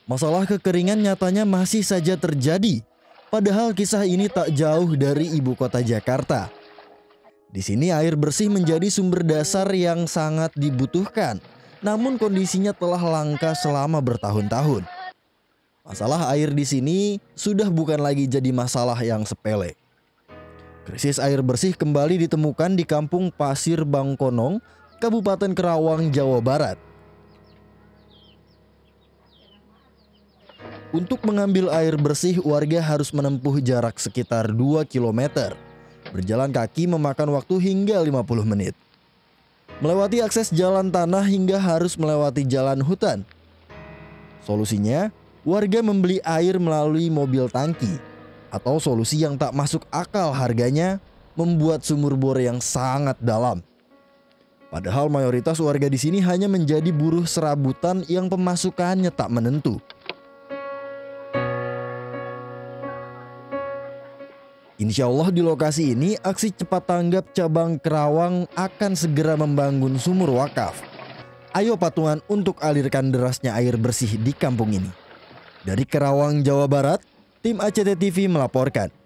Masalah kekeringan nyatanya masih saja terjadi, padahal kisah ini tak jauh dari ibu kota Jakarta. Di sini air bersih menjadi sumber dasar yang sangat dibutuhkan, namun kondisinya telah langka selama bertahun-tahun. Masalah air di sini sudah bukan lagi jadi masalah yang sepele. Krisis air bersih kembali ditemukan di Kampung Pasir Bangkonong, Kabupaten Kerawang, Jawa Barat. Untuk mengambil air bersih, warga harus menempuh jarak sekitar 2 km. Berjalan kaki memakan waktu hingga 50 menit. Melewati akses jalan tanah hingga harus melewati jalan hutan. Solusinya, warga membeli air melalui mobil tangki, atau solusi yang tak masuk akal harganya, membuat sumur bor yang sangat dalam. Padahal mayoritas warga di sini hanya menjadi buruh serabutan yang pemasukannya tak menentu. Insya Allah di lokasi ini aksi cepat tanggap cabang Kerawang akan segera membangun sumur wakaf. Ayo patungan untuk alirkan derasnya air bersih di kampung ini. Dari Kerawang, Jawa Barat, tim ACT TV melaporkan.